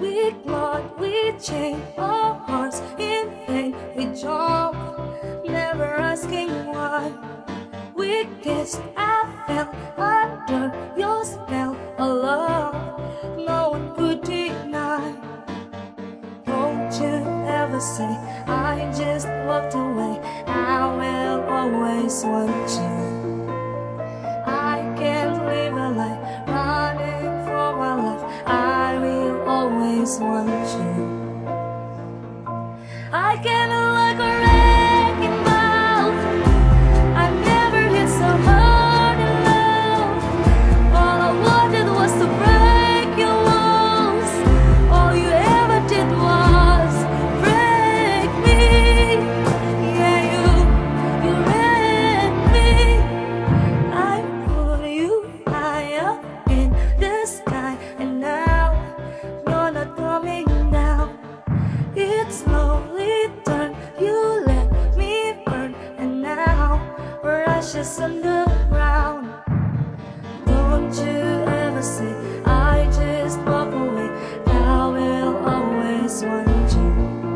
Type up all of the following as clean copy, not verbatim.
We clawed, we chained our hearts in vain. We jumped, never asking why. We kissed, I fell under your spell. A love no one could deny. Don't you ever say I just walked away. I will always want you. I can't live a life running for my life. I will always want you. I can't like a wrecking ball. I never hit so hard in love. All I wanted was to break your walls. All you ever did was break me. Yeah, you wrecked me. I put you high up in the sky, and now you're not coming down. It slowly turned, you let me burn, and now we're ashes on the ground. Don't you ever say I just walk away. I will always want you.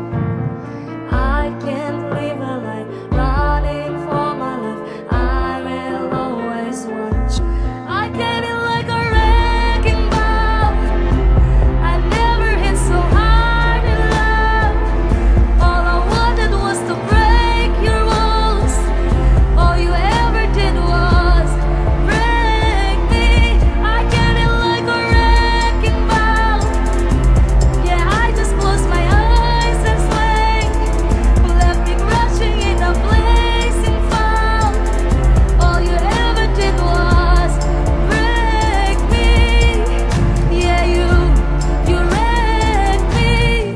I can't live a life running for my life. I will always want you. I can't be like a wrecking ball. I never hit so hard in love. All I wanted was to break your walls. All you ever did was break me. I can't be like a wrecking ball. Yeah, I just closed my eyes and swing. Left me crashing in a blazing fall. All you ever did was break me. Yeah, you wrecked me.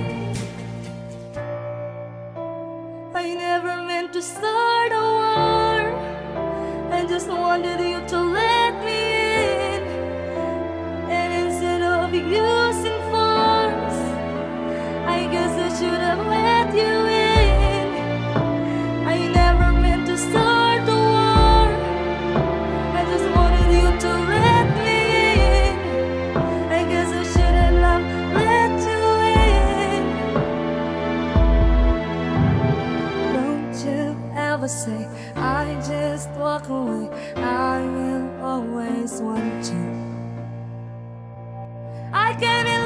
I never meant to start a war. I just wanted you to let me in. And instead of using force, I guess I should have let you in. I never meant to start a war. I just wanted you to let me in. I guess I shouldn't have let you in. Don't you ever say I just walk away. I will always want you. I can't